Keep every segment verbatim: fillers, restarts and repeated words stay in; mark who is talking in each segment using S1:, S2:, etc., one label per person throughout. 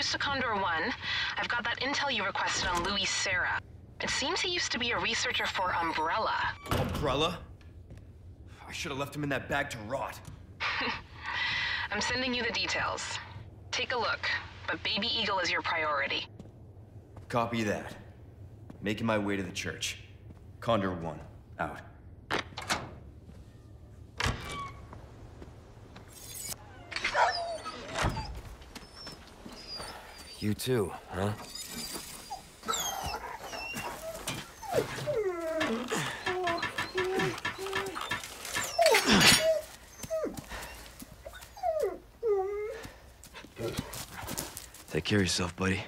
S1: First to Condor One, I've got that intel you requested on Louis Serra. It seems he used to be a researcher for Umbrella.
S2: Umbrella? I should have left him in that bag to rot.
S1: I'm sending you the details. Take a look, but Baby Eagle is your priority.
S2: Copy that. Making my way to the church. Condor One, out.
S3: You too, huh? Take care of yourself, buddy.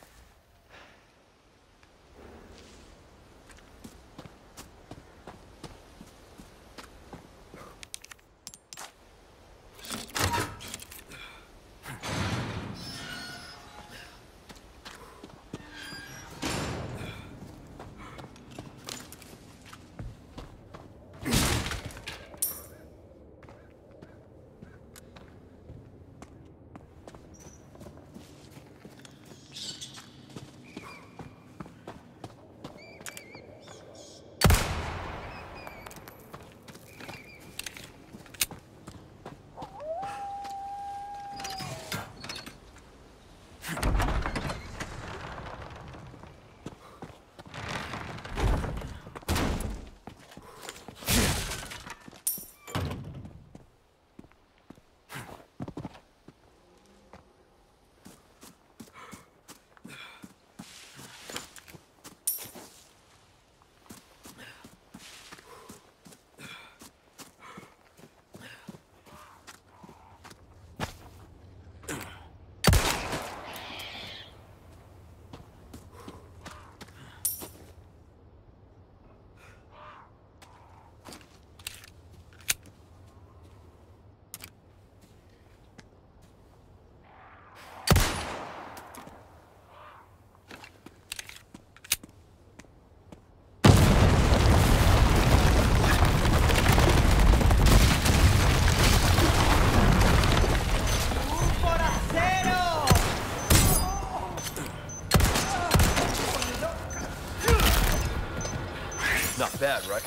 S2: Not bad, right?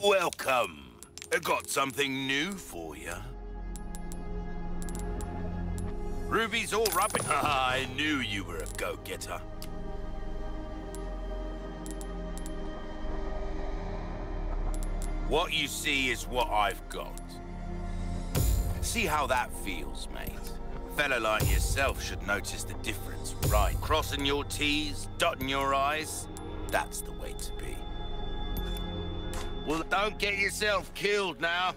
S4: Welcome. I got something new for you. Ruby's all rubbish. I knew you were a go-getter. What you see is what I've got. See how that feels, mate. A fella like yourself should notice the difference, right? Crossing your T's, dotting your I's, that's the way to be. Well, don't get yourself killed now.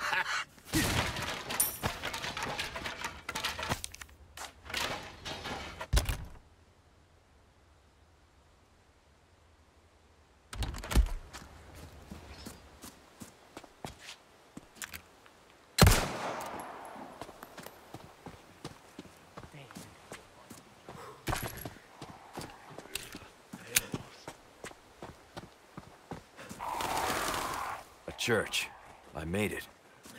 S3: Church. I made it.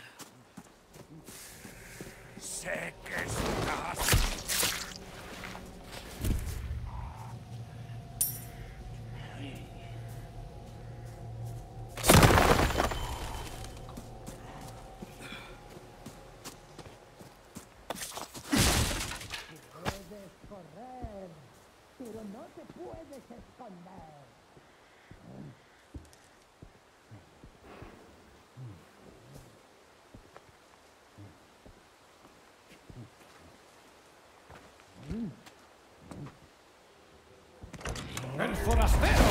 S5: ¡El forastero!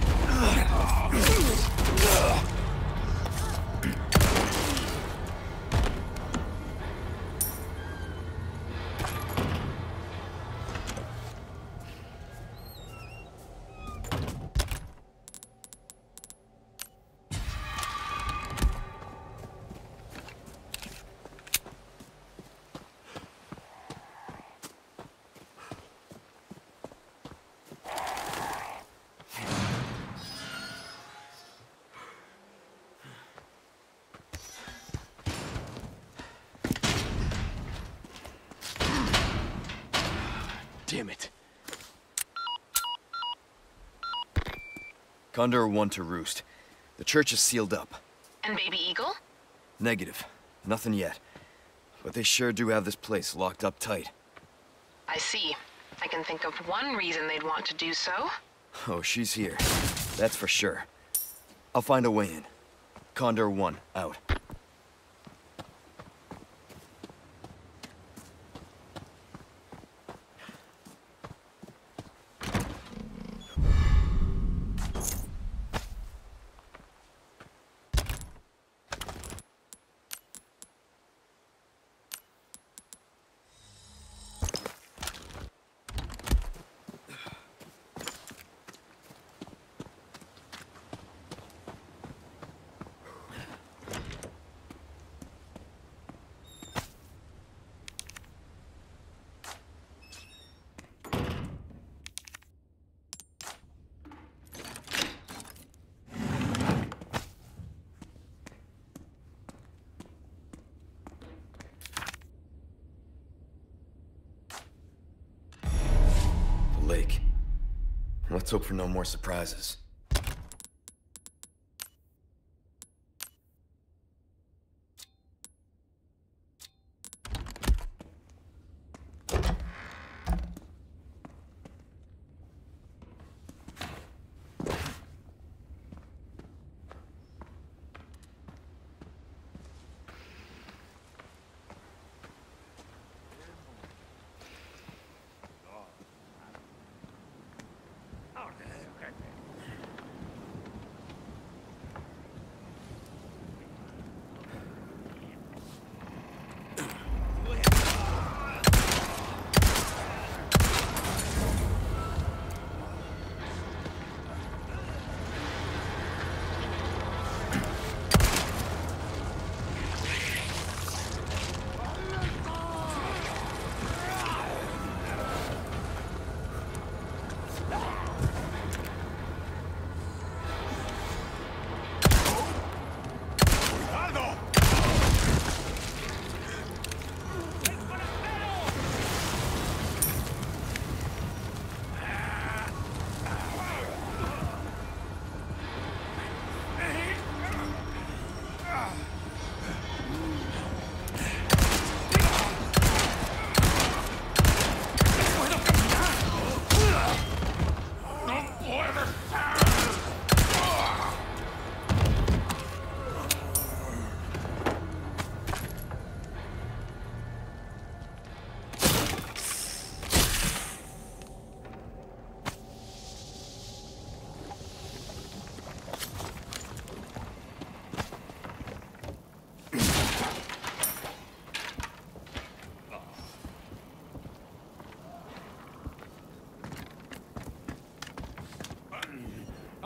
S3: Damn it.
S2: Condor one to Roost. The church is sealed up.
S1: And Baby Eagle?
S2: Negative. Nothing yet. But they sure do have this place locked up tight.
S1: I see. I can think of one reason they'd want to do so.
S2: Oh, she's here. That's for sure. I'll find a way in. Condor one, out. Lake. Let's hope for no more surprises.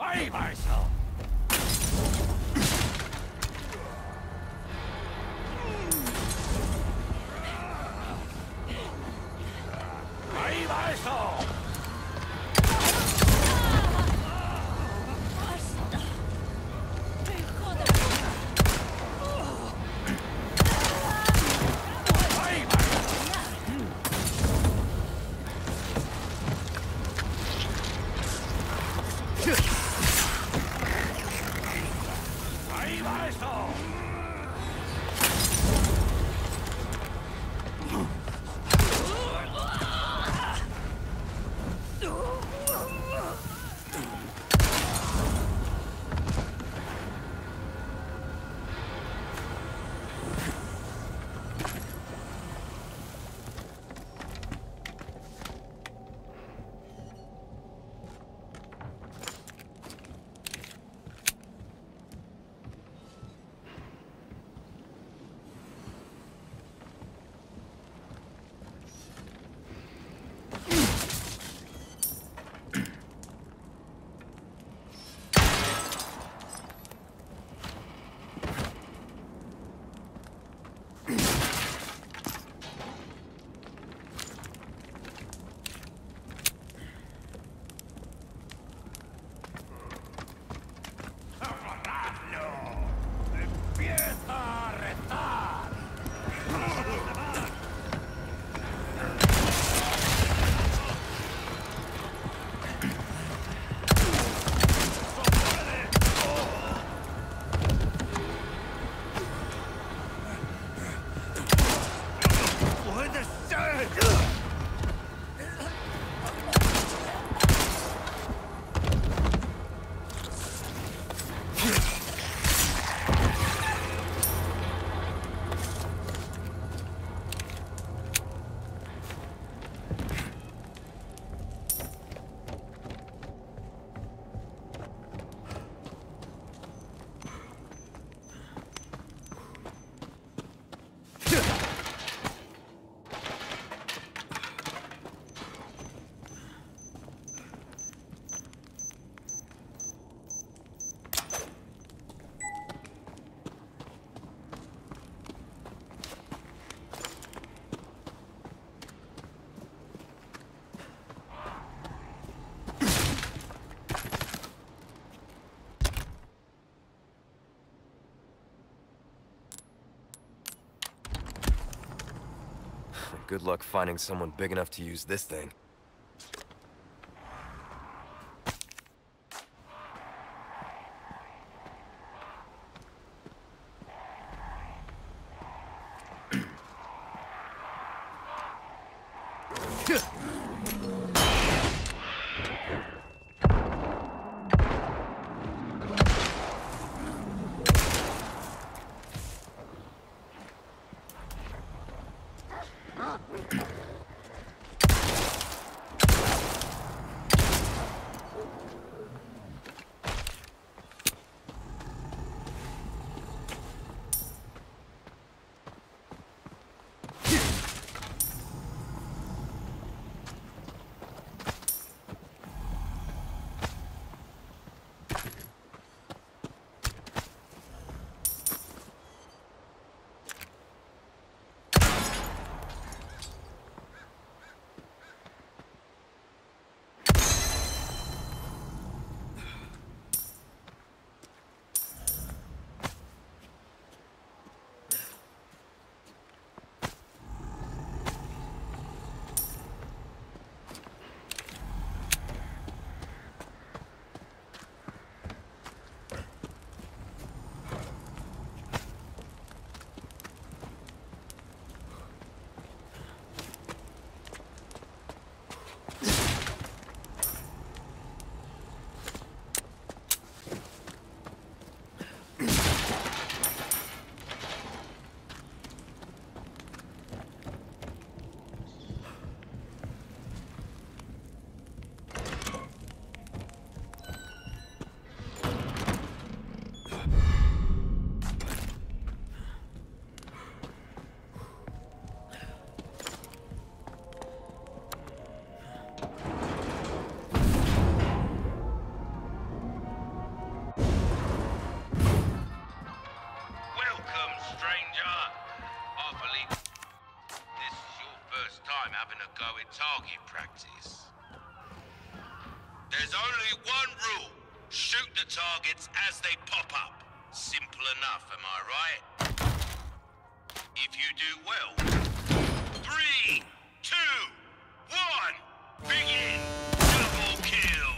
S5: Ahí va eso. Ahí va eso. Ahí va eso.
S3: Good luck finding someone big enough to use this thing.
S4: go in target practice. There's only one rule. Shoot the targets as they pop up. Simple enough, am I right? If you do well. Three, two, one, begin! Double kill!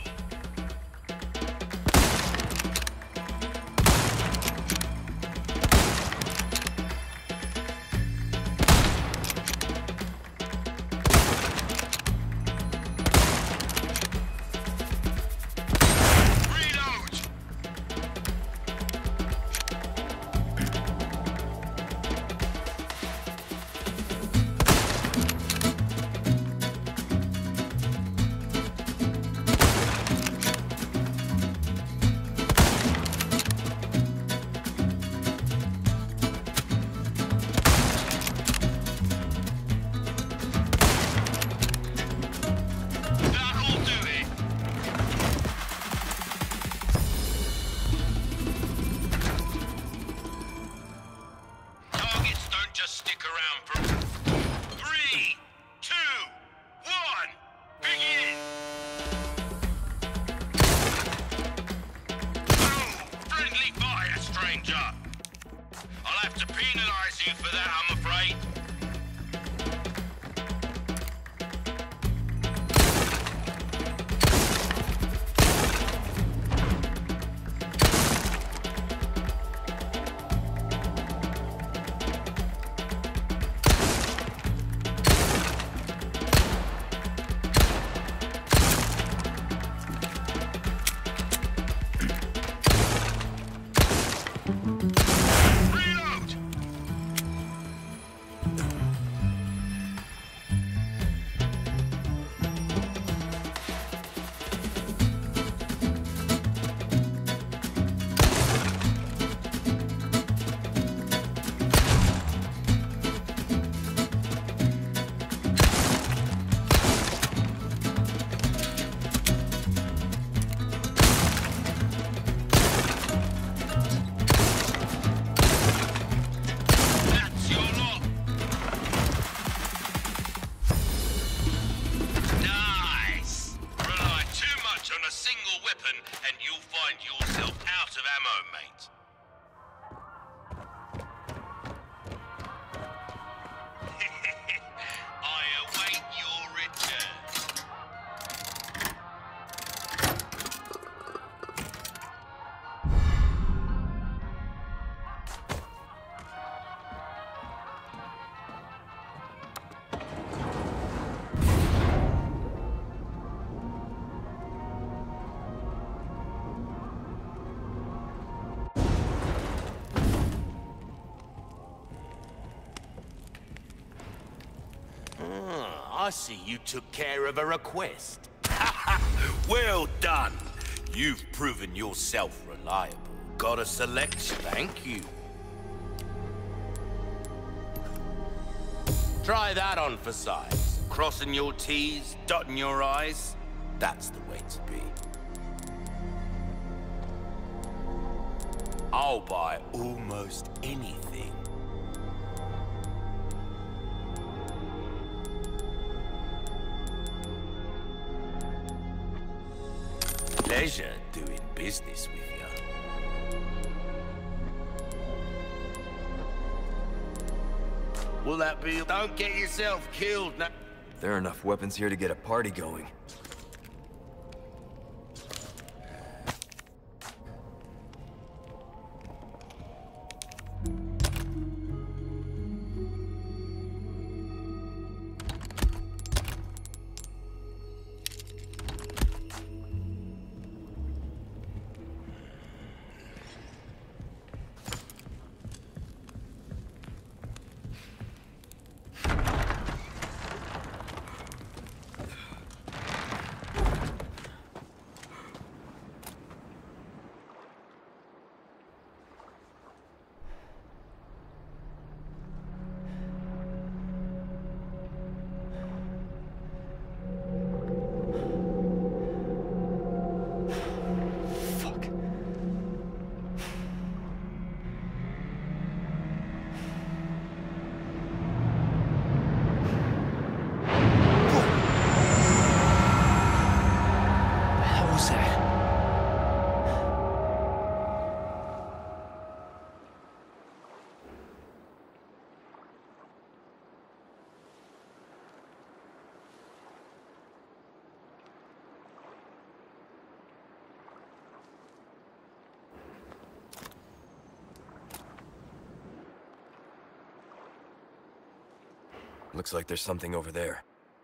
S5: I see you took care of a request.
S4: Well done. You've proven yourself reliable. Got a selection. Thank you. Try that on for size. Crossing your T's, dotting your I's. That's the way to be. I'll buy almost anything. Pleasure doing business with you. Will that be? Don't get yourself killed now.
S3: There are enough weapons here to get a party going. Looks like there's something over there.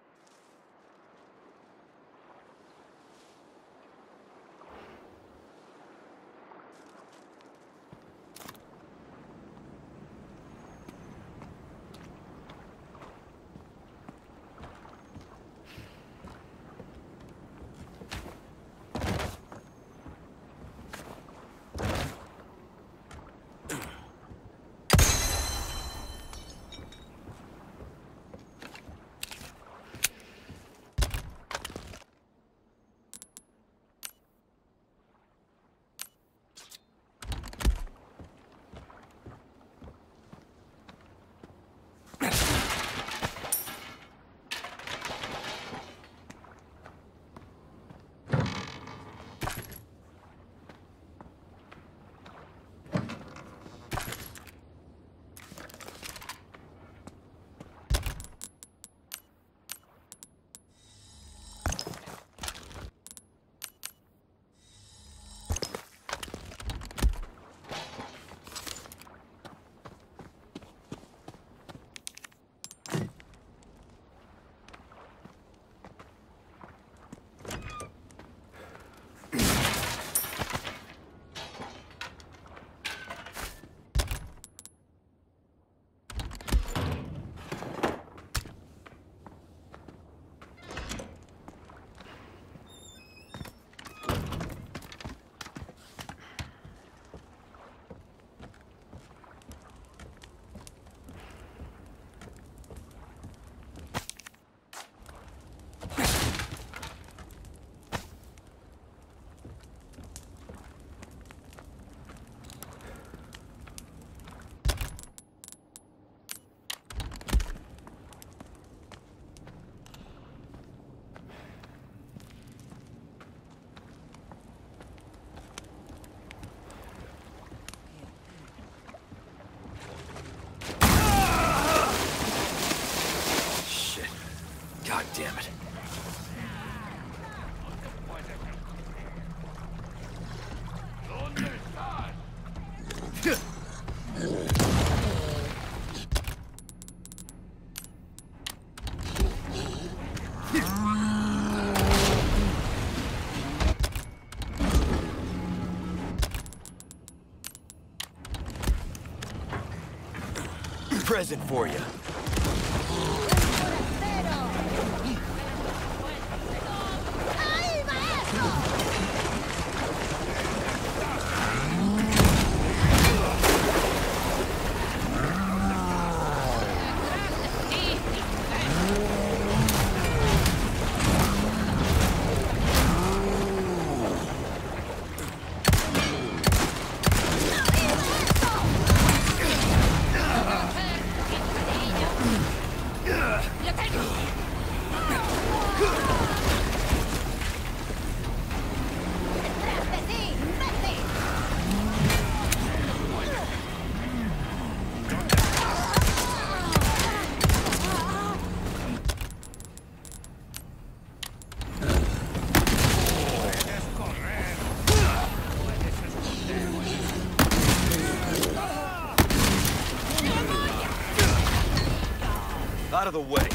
S3: Damn it. Present for you. Out of the way.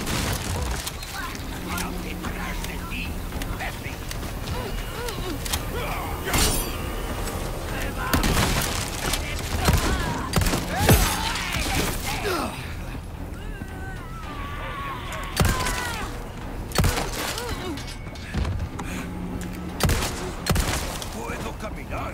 S5: Puedo caminar.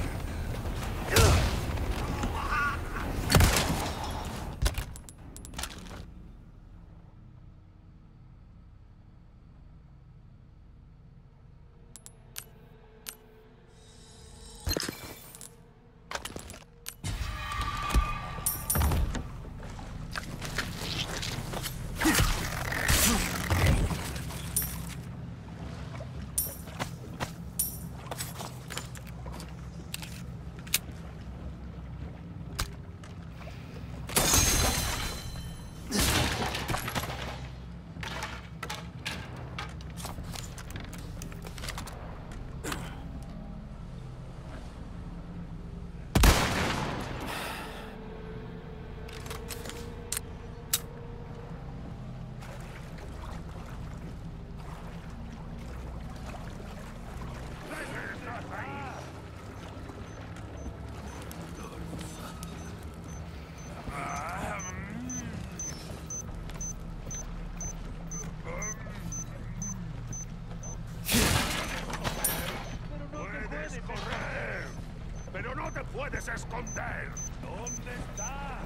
S5: esconder? ¿Dónde está?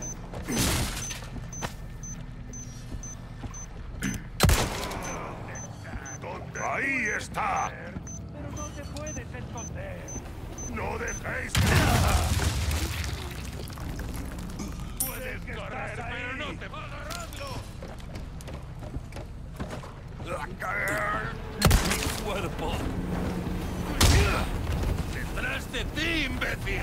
S5: ¿Dónde? Ahí está. Pero no te puedes esconder. No dejéis que... Puedes correr, pero no te va a agarrarlo. ¡Mi cuerpo! ¡Detrás de ti, imbécil!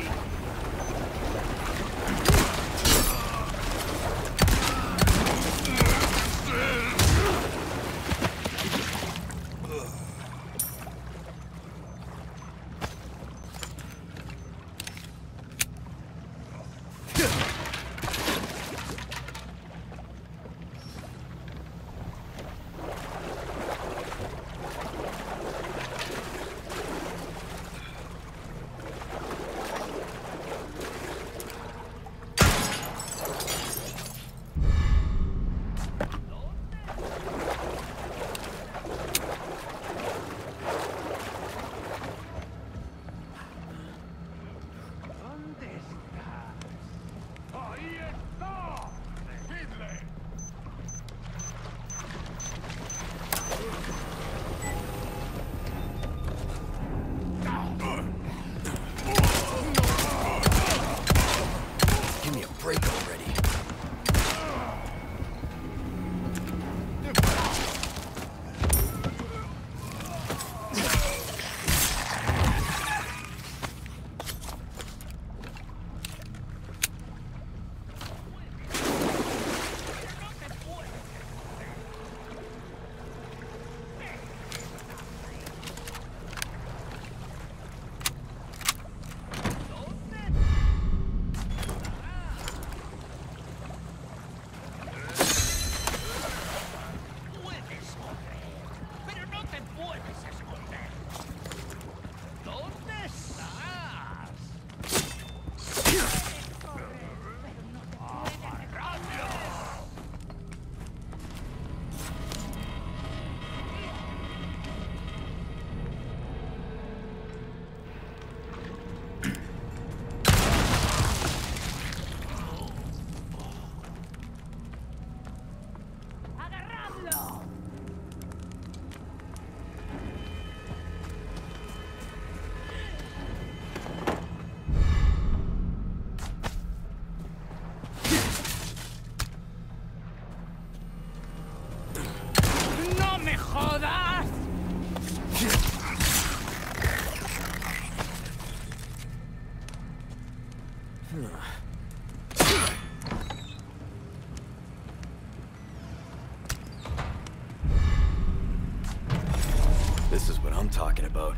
S3: This is what I'm talking about.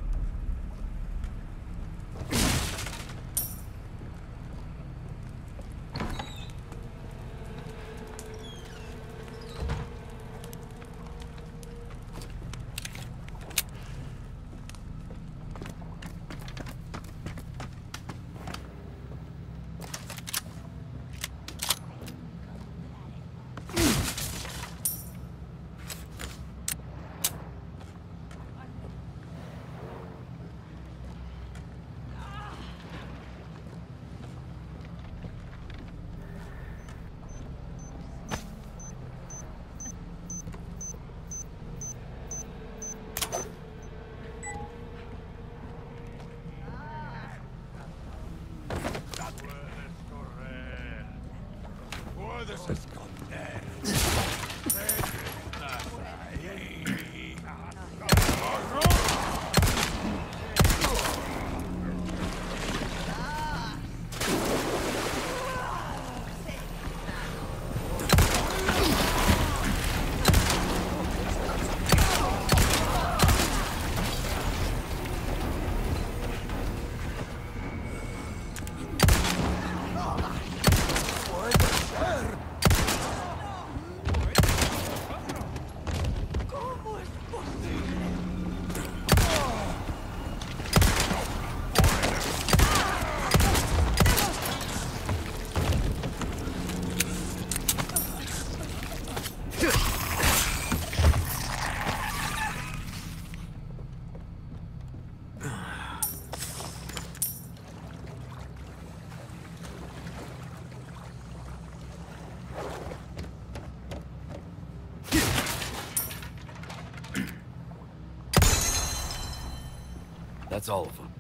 S3: That's all of them.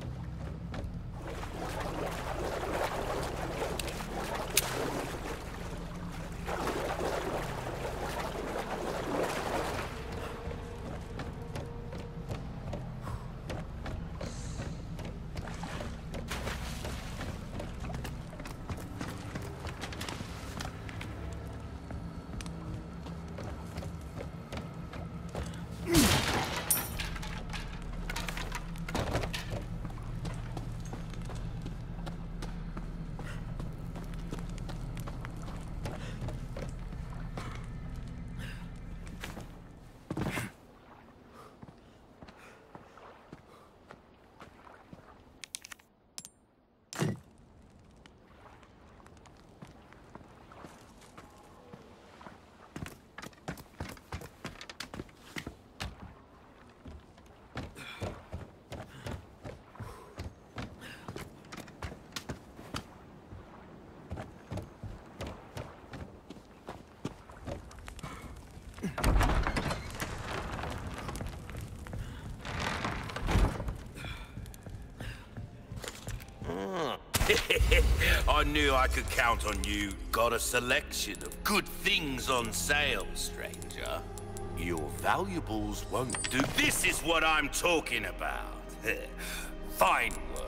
S4: I knew I could count on you. Got a selection of good things on sale, stranger. Your valuables won't do. This is what I'm talking about. Fine work.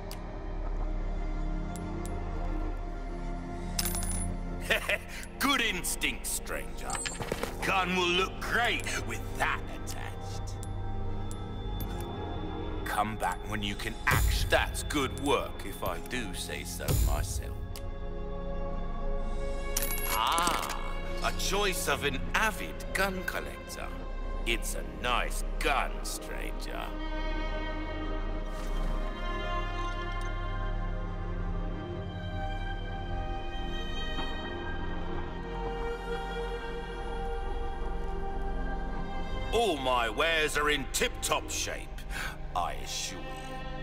S4: Good instinct, stranger. Gun will look great with that attached. Come back when you can act. That's good work, if I do say so myself. Ah, a choice of an avid gun collector. It's a nice gun, stranger. All my wares are in tip-top shape, I assure you.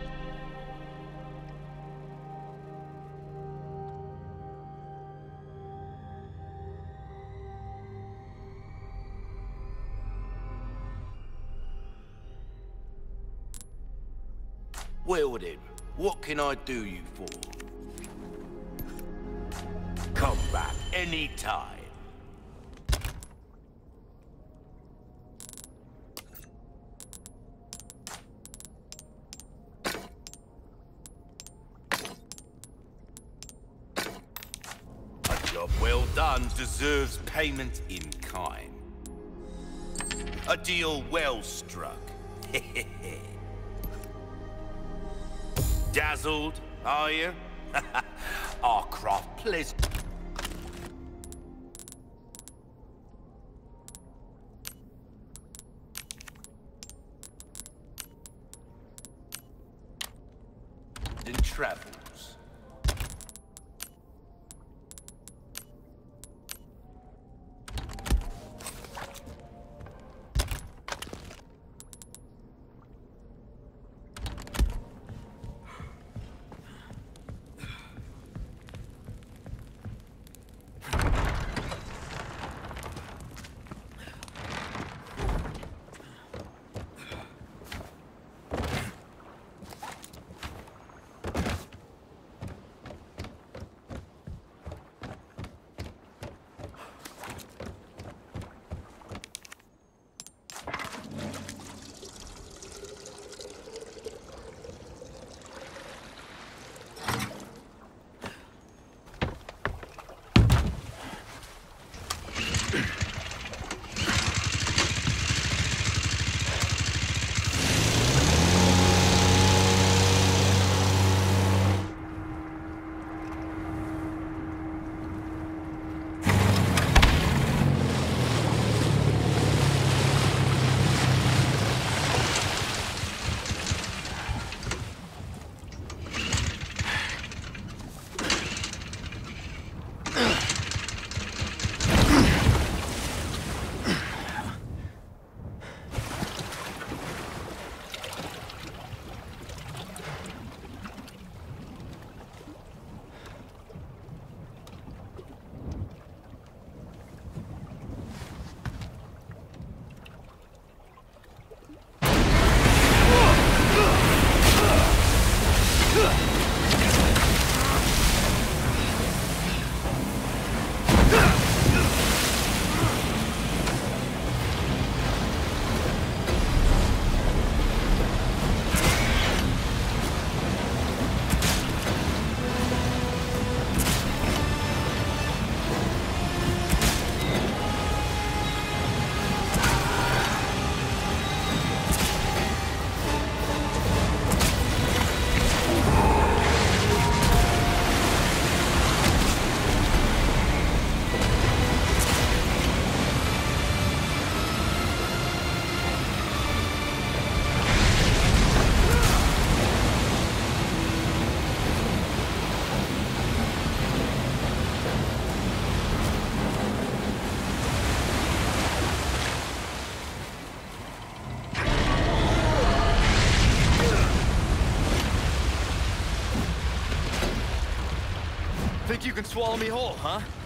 S4: Well then, what can I do you for? Come back anytime. A job well done deserves payment in kind. A deal well struck. Dazzled, are you? Our craft pleasant. And travels.
S3: think you can swallow me whole, huh?